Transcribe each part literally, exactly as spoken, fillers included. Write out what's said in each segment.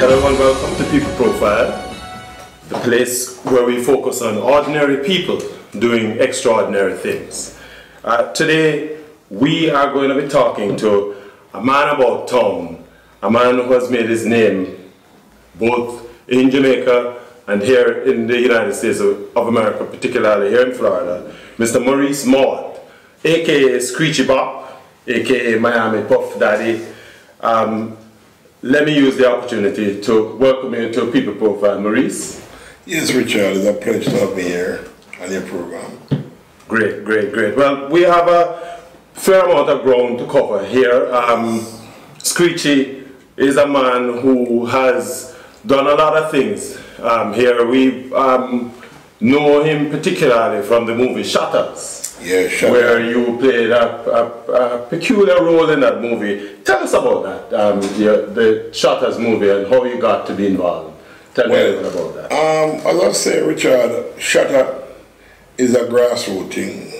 Hello and welcome to People Profile, the place where we focus on ordinary people doing extraordinary things. Uh, today we are going to be talking to a man about town, a man who has made his name both in Jamaica and here in the United States of, of America, particularly here in Florida, Mister Maurice Maud, aka Screechy Bop, aka Miami Puff Daddy. Um, Let me use the opportunity to welcome you to People Profile. Maurice? Yes, Richard, it's a pleasure to have me here on your program. Great, great, great. Well, we have a fair amount of ground to cover here. Um, Screechy is a man who has done a lot of things um, here. We um, know him particularly from the movie Shutters. Yeah, Shutters. Where you played a, a, a peculiar role in that movie. Tell us about that, um, the, the Shutters movie, and how you got to be involved. Tell well, me a little about that. Um, as I say, Richard, Shutter is a grassroots thing.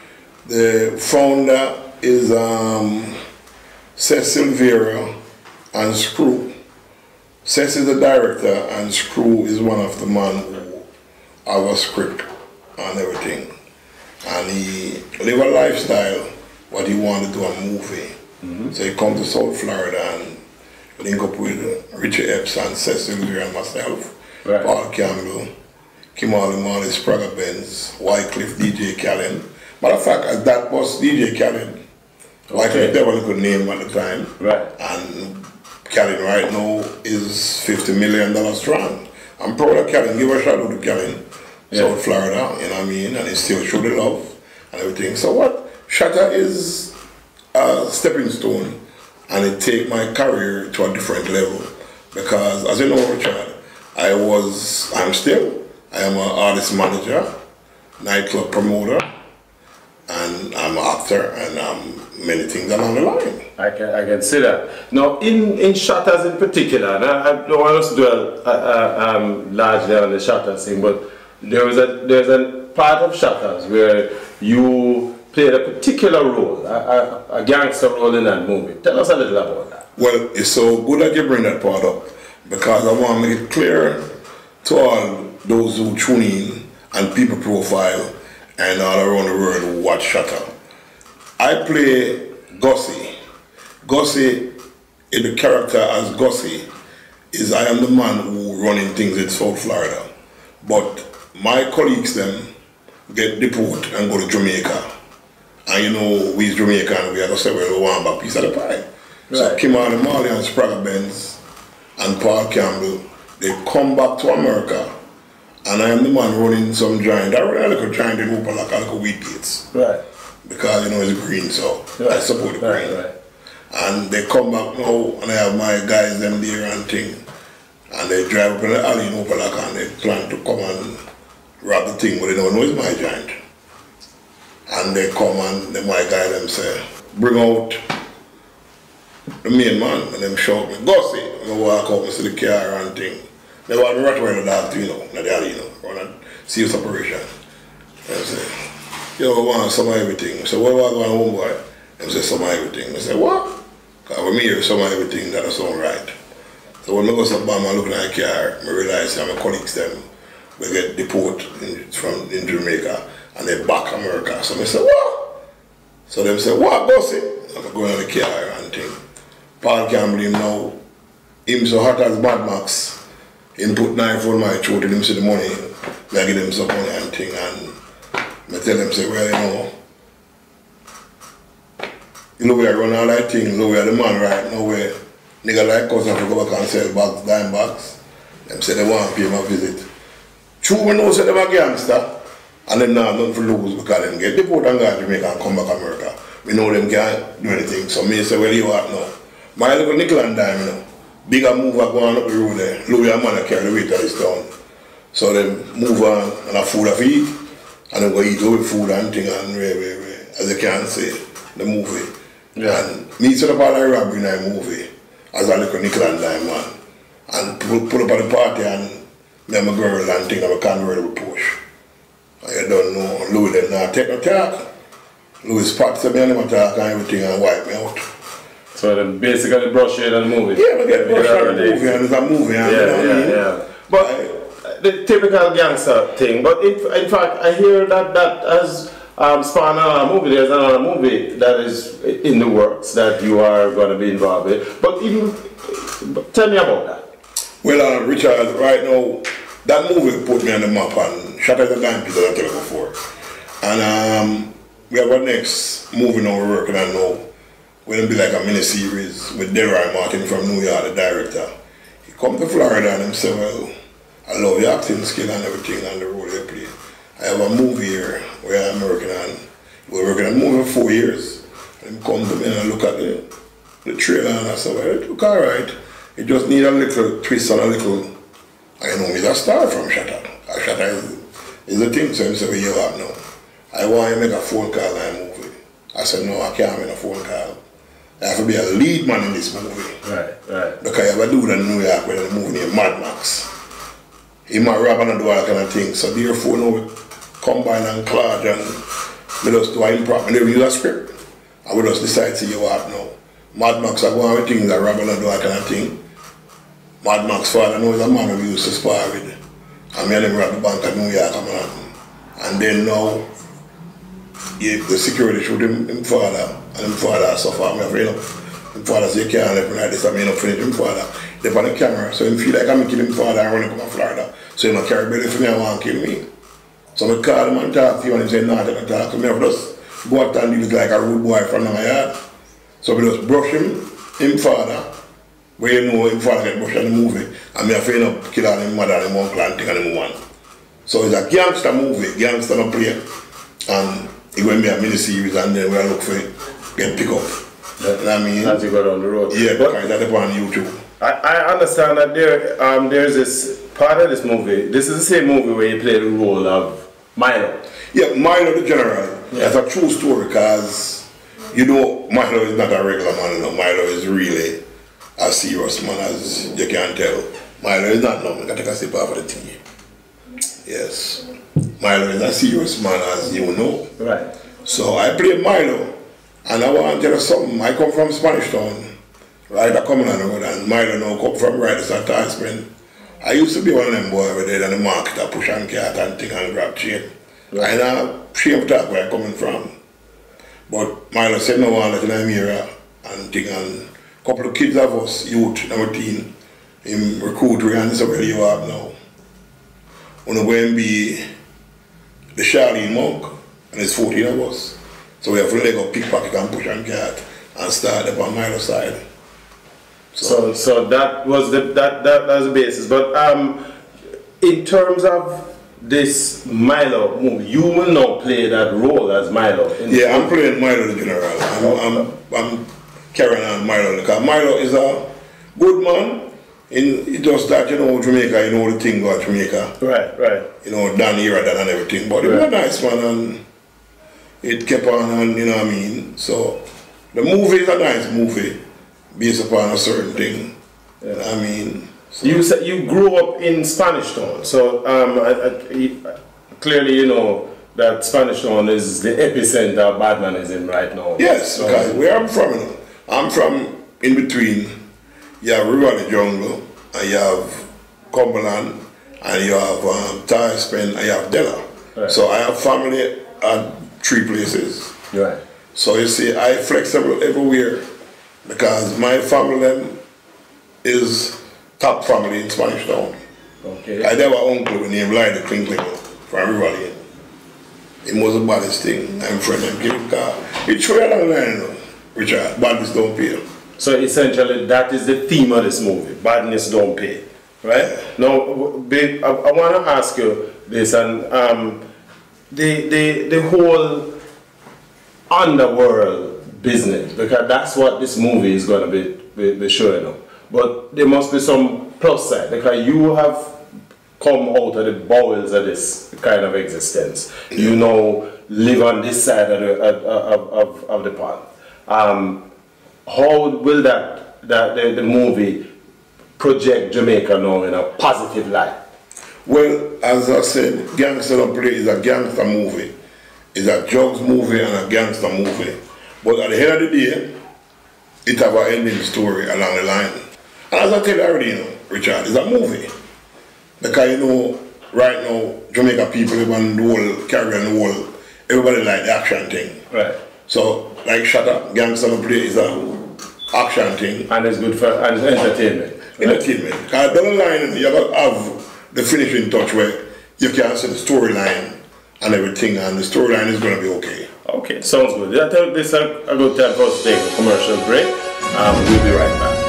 The founder is um, Cecil Vera and Screw. Cecil is the director, and Screw is one of the men who have a script and everything. And he live a lifestyle what he wanted to do a movie. Mm-hmm. So he come to South Florida and link up with Richard Epps and Cecil Vera and myself, right. Paul Campbell, Kimali Marley, Sprague Benz, Wycliffe, D J Khaled. Matter of fact, that was D J Khaled. Okay. Wycliffe never a good name at the time. Right. And Khaled right now is fifty million dollars strong. I'm proud of Khaled. Give a shout out to Khaled. Yeah. South Florida, you know what I mean, and he still show the love and everything. So what? Shutter is a stepping stone, and it take my career to a different level. Because as you know, Richard, I was, I'm still, I am an artist manager, nightclub promoter, and I'm an actor, and um, many things along the line. I can, I can see that. Now, in, in Shutters in particular, and I, I don't want us to dwell uh, uh, um, largely on the Shutters thing, but There was a there's a part of Shutters where you played a particular role, a, a, a gangster role in that movie. Tell us a little about that. Well, it's so good that you bring that part up, because I want to make it clear to all those who tune in and People Profile and all around the world who watch Shutter. I play Gussie. Gussie, in the character as Gussie, is I am the man who running things in South Florida, but my colleagues them get deported and go to Jamaica. And you know, we Jamaican, we have to say, well, we want a piece of the pie. Right. So Kimali Marley and Sprague Benz and Paul Campbell, they come back to America, and I am the man running some giant. I run a little giant in Upper like a little wheat gates. Right. Because you know it's green, so right. I support the right, green. Right. And they come back now, and I have my guys them there and thing. And they drive up in the alley in Upper and they plan to come and rob the thing, but they don't know it's my giant. And they come and the my guy them say, bring out the main man, and them shout me, Gussie. And I walk out and see the car and thing. They want me right away in the dog too, you know, in the alley, you know, run and see the operation. And I say, you know, I want some of everything. I say, what do I go on home, boy? And I say, some of everything. I say, what? Because when me hear some of everything, that doesn't sound right. So when I go to the bar and look at the car, I realize that my colleagues them we get deported in, from in Jamaica and they back America. So I say, what? So them say, what, Gussie? I'm going on the car and thing. Paul Campbell him now, him so hot as Mad Max, him put knife on my throat and him see the money, I give him some money and thing, and I tell them, say, well, you know, you know where I run all that thing, you know where the man right now where nigga like us have to go back and sell bags, dime bags. Them say they want to pay my visit. True, we know say them a gangster, and them not nothing to lose because them get deported and go to Jamaica and come back to America. We know them can't do anything, so me say, well, you what now? My little nickel and dime, you know, bigger mover going up the road there. Louis and man carry the weight of this town. So them move on and have food to eat, and then go eat all the food and thing and way, way, way, as you can say, the movie. Yeah. And me set up all the robbery in that movie as a little nickel and dime man. And pull, pull up at the party and me and my girl and thing and I can't really push. I don't know, Louis them not take no talk. Louis Pat said me and him talk and everything and wipe me out. So then basically brush it on the movie. Yeah, we get brushed on the movie and it's a movie. And yeah, you know yeah, what I mean? yeah. But I, the typical gangster thing. But in, in fact, I hear that that has um, spawned another movie. There's another movie that is in the works that you are going to be involved with. But even tell me about that. Well, uh, Richard, right now, that movie put me on the map and shot at the time piece that I tell you before. And um, we have our next movie now we're working on now. We're going to be like a mini-series with Delroy Martin from New York, the director. He come to Florida and he said, well, I love your acting skill and everything and the role you play. I have a movie here where I'm working on. We're working on a movie for four years. And he come to me and I look at the, the trailer and I said, well, it look all right. It just need a little twist and a little, I know he's a star from Shatter. Shatter is, is the thing, so he said, well, you have now. I want to make a phone call and a movie. I said, no, I can't make a phone call. I have to be a lead man in this movie. Right, right. Because I have a dude in New York with a movie named Mad Max. He might rap and do all that kind of thing. So therefore, now we combine and collage and we just do an improv. And then we use a script. And we just decide to see what now. Mad Max, I go on with things that rap and do that kind of thing. Mad Max father knows a man we used to spar with. And me and him were at the bank at New York. And then now, yeah, the security shoot him, him father, and him father suffer. I'm afraid of him father say, you can't let me like this, I mean, I'm finish him father. They're on the camera, so him feel like I'm killing him father and when he come to Florida. So he don't carry belly for me and want to kill me. So I call him and talk to you and he say, no, they don't talk to me. I just go out and deal like a rude boy from my yard. So we just brush him, him father, where you know him father get brushed in the movie, and me afraid of kill all him mother and him uncle and thing and him one. So it's a gangster movie, gangster no play. And it going to be a mini-series and then we'll look for it, get pick up. Yeah. You know what I mean? As you go down the road. Yeah, but because that's on YouTube. I, I understand that there um, there's this part of this movie, this is the same movie where you play the role of Milo. Yeah, Milo the General. Yeah. That's a true story because, you know, Milo is not a regular man, you know. Milo is really a serious man, as you can tell. Milo is not no, I can take a sip off of the tea. Yes. Milo is a serious man, as you know. Right. So I play Milo, and I want to tell you something. I come from Spanish Town, right? I come on the road, and Milo now come from right at Tarsman. I used to be one of them boys over there in the market, I push and cat and thing and grab chain. Right. And I shame talk where I'm coming from. But Milo said no one that I'm here and thing, and a couple of kids of us, youth, number teen, him recruit we and this is where you are now. When we go and be the Charlene monk, and there's fourteen of us. So we have to leg up pickpocket and push and cat and start up on Milo's side. So, so, so that was the that that was the basis. But um, in terms of this Milo movie, you will now play that role as Milo. In yeah, I'm playing Milo the General. I'm, I'm, I'm carrying on Milo because Milo is a good man. In, it just that, you know, Jamaica, you know the thing about Jamaica. Right, right. You know, Dan era, Dan and everything. But right. It was a nice man and it kept on and, you know what I mean. So the movie is a nice movie based upon a certain thing. Yeah. You know what I mean. So. You said you grew up in Spanish Town. So um, I, I, clearly you know that Spanish Town is the epicenter of badmanism right now. Yes, so, because where I'm from, you know, I'm from in between. You have River the Jungle, and you have Cumberland, and you have um, Tarsman, and you have Della. Right. So I have family at three places. Right. So you see, I flexible everywhere because my family is top family in Spanish Town. Okay. I have an uncle named Lloyd the Klinkling from River. It was the baddest thing. I'm friend of him. It's true along the line, you know, Richard. Badness don't pay. So essentially, that is the theme of this movie. Badness don't pay, right? Now, I, I want to ask you this, and um, the the the whole underworld business, because that's what this movie is going to be, be, be showing up. But there must be some plus side, because you have come out of the bowels of this kind of existence. You know, live on this side of the of of, of the pond. Um, How will that, that the, the movie project Jamaica now in a positive light? Well, as I said, Gangster Don't Play is a gangster movie. It's a drugs movie and a gangster movie. But at the end of the day, it have an ending story along the line. And as I tell you already, you know, Richard, it's a movie. Because you know, right now, Jamaica people, even the whole Caribbean, the whole, everybody like the action thing. Right. So, like Shut Up, Gangsta No Play is a action thing. And it's good for and it's entertainment. Right? Entertainment. Because down the line, you have to have the finishing touch where you can see the storyline and everything, and the storyline is going to be okay. Okay, sounds good. I think this is a, a good time for us to take a commercial break. Um, we'll be right back.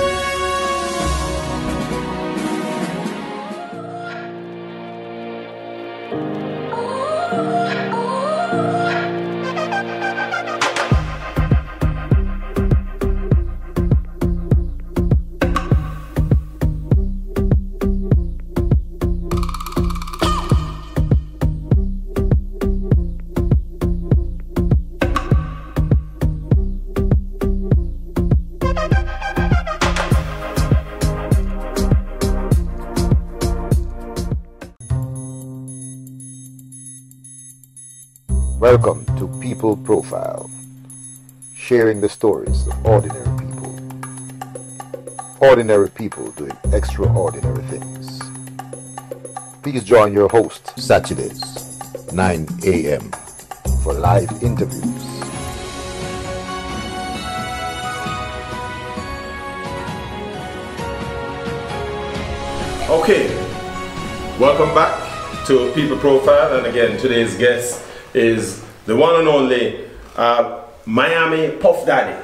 Welcome to People Profile, sharing the stories of ordinary people. Ordinary people doing extraordinary things. Please join your host Saturdays, nine A M for live interviews. Okay, welcome back to People Profile, and again today's guest is the one and only uh, Miami Puff Daddy.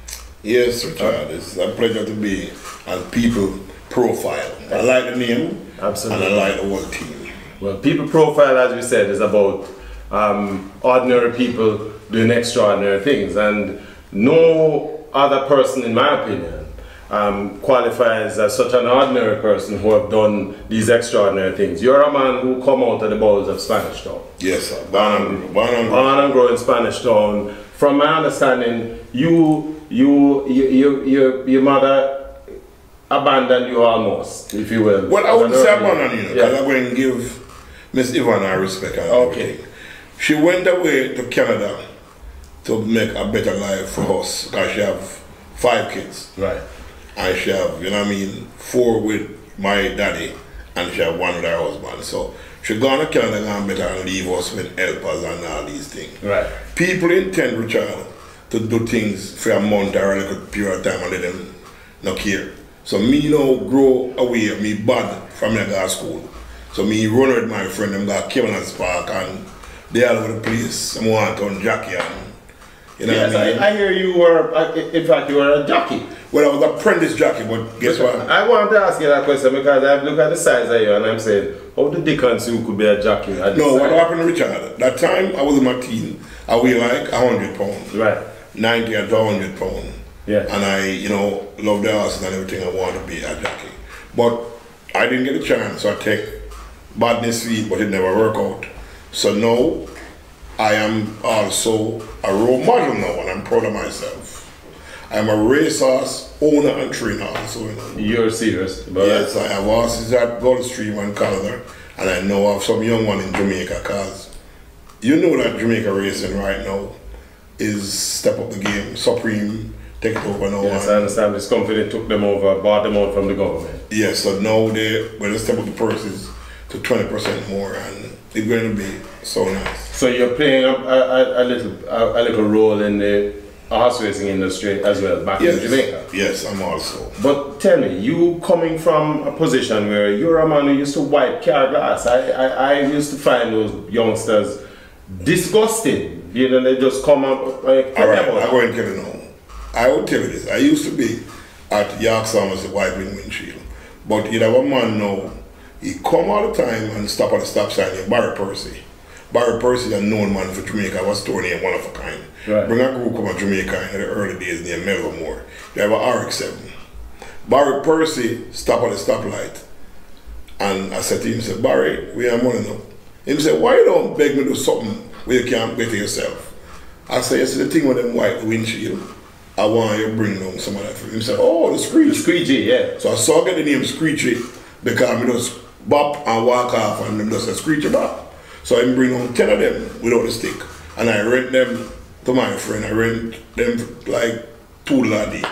Yes, Richard, it's a pleasure to be on People Profile. I like the name, absolutely, and I like the whole team. Well, People Profile, as we said, is about um, ordinary people doing extraordinary things, and no other person, in my opinion, Um, qualifies as such an ordinary person who have done these extraordinary things. You're a man who come out of the bowels of Spanish Town. Yes, sir. Born and, born and, born and grown in Spanish Town. From my understanding, you, you, you, you, you your mother abandoned you almost, if you will. Well, I wouldn't say abandoned you, because yeah. I'm going to give Miss Yvonne her respect. And okay. Everything. She went away to Canada to make a better life for us, because she have five kids. Right. And she have, you know what I mean, four with my daddy, and she have one with her husband. So she gone to Canada and better and leave us with helpers and all these things. Right. People intend, Richard, to do things for a month or a little period of time and let them not care. So me, you know, grow away, me bad from me go to school. So me run with my friend, them go to Kevlin's Park, and they all over the place. I want on Jackie and, you know yes, what I mean? I, I hear you were, in fact, you were a jockey. Well, I was an apprentice jockey, but guess what? I want to ask you that question because I've looked at the size of you and I'm saying, how the dickens you could be a jockey? No, what happened, Richard? That time I was in my teen, I weighed like one hundred pounds. Right. ninety and one hundred pounds. Yeah. And I, you know, love the horses and everything. I wanted to be a jockey. But I didn't get a chance, so I take badness feed, but it never worked out. So now, I am also a role model now, and I'm proud of myself. I'm a racehorse owner and trainer also. You know. You're serious about yes, that? I have horses at Gulfstream and Calder, and I know of some young one in Jamaica, because you know that Jamaica racing right now is step up the game. Supreme take it over now. Yes, I understand. This company took them over, bought them out from the government. Yes, so now they well, they step up the purses to twenty percent more, and it's going to be so nice. So you're playing a, a, a little a, a little role in the horse racing industry as well back yes. in Jamaica. Yes, I'm also. But tell me, you coming from a position where you're a man who used to wipe car glass. I, I, I used to find those youngsters disgusting. You know, they just come up like. All right, I'm going to tell you now. I will tell you this. I used to be at York Summers wiping windshield, but you have a man now. He come all the time and stop at the stop sign named Barry Percy. Barry Percy, a known man for Jamaica, was store named One of a Kind. Right. Bring a group from Jamaica in the early days named Melville. They have an R X seven. Barry Percy stop at the stoplight, and I said to him, said, Barry, we have money now. He said, why you don't beg me to do something where you can't better yourself? I said, yes, the thing with them white windshield, I want you to bring down some of that for him. He said, oh, the Screechy. The Screechy, yeah. So I saw get the name Screechy because I just bop and walk off and them just a Screechy bop. So I bring on ten of them without a stick. And I rent them to my friend. I rent them like two laddie.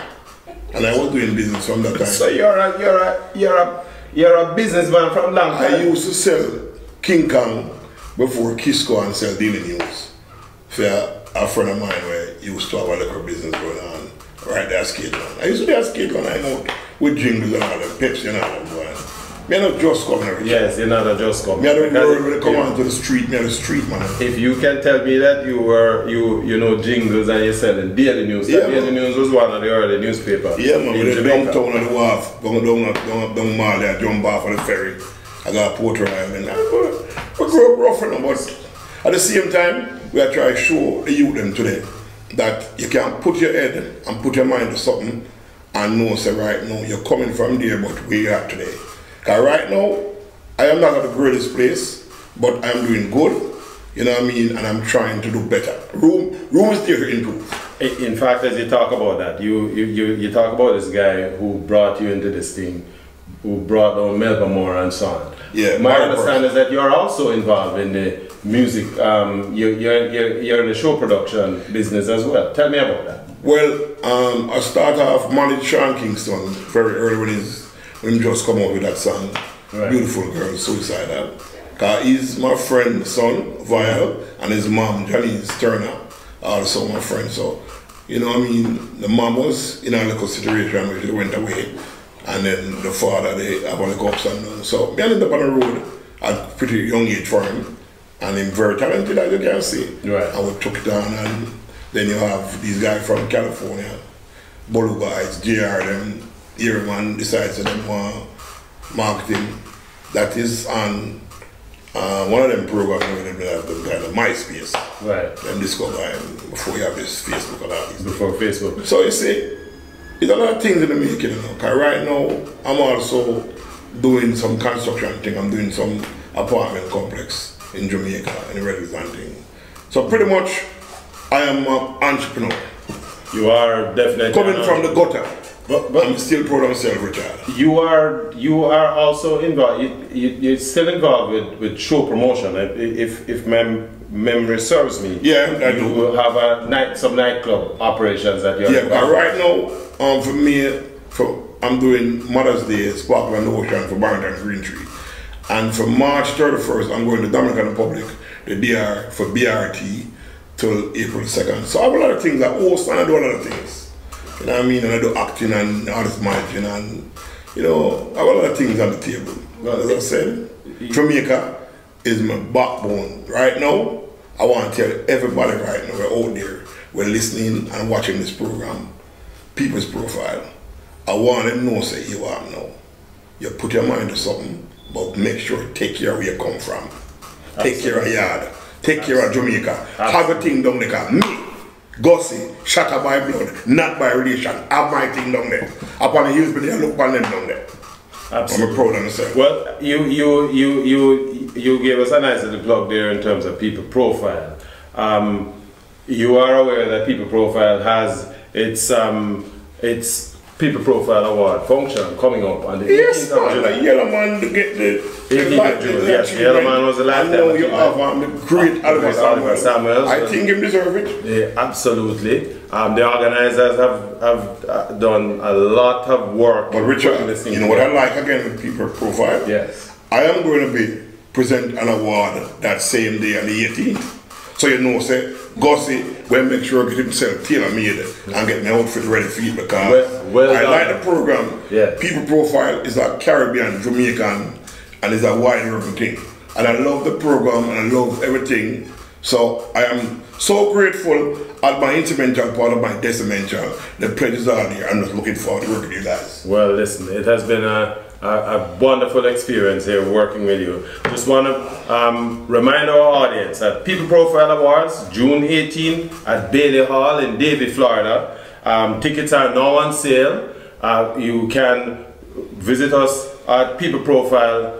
And I was doing business from that time. So you're a, you're a, you're a, you're a businessman from long time. I used to sell King Kong before Kisco and sell Daily News. For a friend of mine where he used to have a liquor business going on right there at Skate One. I used to be at Skate One, I know, with jingles and all that, Pepsi and all that going. Me not just coming. Yes, you're not a just coming. Me don't worry when they come onto the street, me on the street, man. If you can tell me that you were, you you know, jingles and you're selling Daily News. Yeah, Daily News was one of the early newspapers. Yeah, man, in we're Jamaica. downtown on the wharf, going down, down, down Mali, I jump off on the ferry. I got a Port Royal and we grew up rough, you know, but at the same time, we are trying to show the youth them today that you can put your head and put your mind to something and know, say, right now, you're coming from there, but where you're at today. Because right now, I am not at the greatest place, but I'm doing good, you know what I mean, and I'm trying to do better. Room, room is there to improve. In fact, as you talk about that, you, you, you, you talk about this guy who brought you into this thing, who brought down Melba Moore and so on. Yeah, my understanding is that you're also involved in the music, um, you, you're, you're, you're in the show production business as well. Tell me about that. Well, um, I started off managed Sean Kingston very early when, he's, when he just come out with that song, right. Beautiful Girl, Suicidal. Because he's my friend's son, Vial, and his mom, Janice Turner, also my friend. So, you know what I mean, the mom was in a little situation where she went away. And then the father, they have all the ups and downs. So I ended up on the road at a pretty young age for him. And he's very talented, as you can see. Right. And we took it on, and then you have these guys from California, Beluga Heights, J R, them, Earman decides that they want marketing. That is on uh, one of them programs where they have them kind of MySpace. Right. Then discover him before you have this Facebook and all these. Before Facebook. So you see, there's a lot of things in the making, you know. Cause right now, I'm also doing some construction thing. I'm doing some apartment complex in Jamaica, in Redlands and thing. So pretty much, I am an entrepreneur. You are definitely coming from the gutter, but, but I'm still proud of myself, Richard. You are you are also involved. You, you, you're still involved with, with show promotion. If if my memory serves me, yeah, I you do. will have a night some nightclub operations that you're. Yeah, but right now, um, for me, for I'm doing Mother's Day, Sparkle and Ocean for Barrington Green Tree, and for March thirty-first, I'm going to Dominican Republic, the D R for B R T till April second. So I have a lot of things I host and I do a lot of things. You know what I mean? And I do acting and artist managing and, you know, I have a lot of things on the table. Well, as I said, Jamaica is my backbone. Right now, I want to tell everybody right now, we're out there, we're listening and watching this program, People's Profile. I want them to know, say, you are now. You put your mind to something, but make sure you take care of where you come from. Take Absolutely. care of yard. Take Absolutely. care of Jamaica. Absolutely. Have a thing down there. Me, Gussie, shattered by blood, not by relation. Have my thing down there. Upon the hills, but they look upon them down there. Absolutely. I'm proud of myself. Well, you you you you you gave us a nice little plug there in terms of People Profile. Um, you are aware that People Profile has its um, its People Profile Award function coming up on the yes, eighteenth of July. The Yellow Man to get the eighteenth of July. Yes, the Yellow Man was the last time. I know you have um, the great Oliver Samuel. Samuel. I think him deserve it. Yeah, absolutely. Um, the organizers have have uh, done a lot of work. But Richard, you know what I like again with People Profile? Yes. I am going to be present an award that same day on the eighteenth. So you know, say, Gussie will make sure I get himself tailor-made and get my outfit ready for it because well, well I done. like the program. Yes. People Profile is a Caribbean, Jamaican, and it's a wide urban thing. And I love the program and I love everything. So I am so grateful at my instrumental part of my decimental. The pledges are there. I'm just looking forward to working with you guys. Well, listen, it has been a A, a wonderful experience here working with you. Just want to um, remind our audience that People Profile Awards, June eighteenth at Bailey Hall in Davie, Florida. Um, tickets are now on sale. Uh, you can visit us at people profile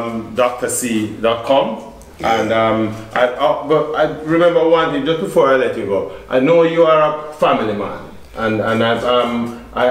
dot c dot com. And um, I, I, but I remember one thing just before I let you go. I know you are a family man, and and I've, um, I,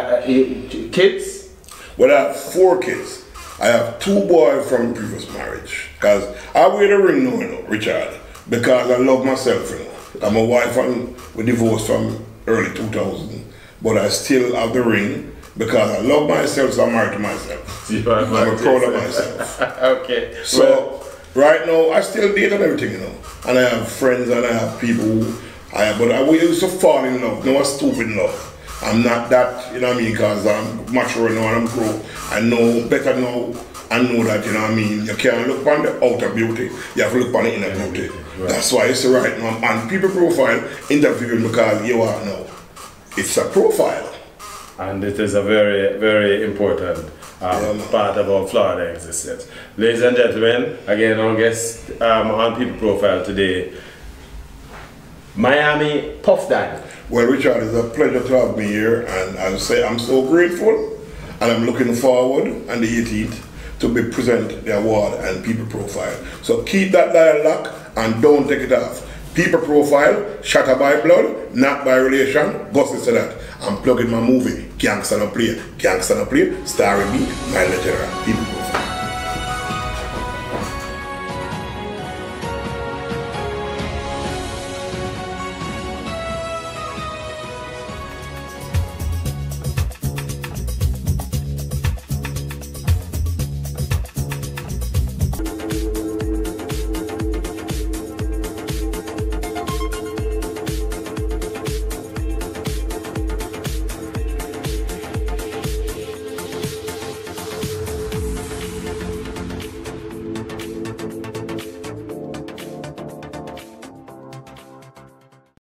I, kids. Well, I have four kids. I have two boys from previous marriage. Because I wear the ring now, you know, Richard. Because I love myself, you know. I'm a wife and we divorced from early two thousand. But I still have the ring because I love myself, so I'm married to myself. You are I'm married proud to of yourself. myself. Okay. So Well, right now, I still date and everything, you know. And I have friends and I have people who I have, but I we used to fall in love. No, stupid love. I'm not that, you know what I mean, because I'm mature now and I'm grown. I know better now and know that, you know what I mean, you can't look on the outer beauty, you have to look on the inner beauty. Right. That's why it's right now. And people profile interviewing because you are now. It's a profile. And it is a very, very important um, yeah, part of our Florida existence. Ladies and gentlemen, again, our guest um, on People Profile today, Miami Puff Daddy. Well, Richard, it's a pleasure to have me here, and as I say, I'm so grateful, and I'm looking forward on the eighteenth to be present the award and People Profile. So keep that dialogue and don't take it off. People Profile, shatter by blood, not by relation. Gussie said that. I'm plugging my movie, Gangsta No Play, Gangsta No Play, starring me, my legendary People Profile.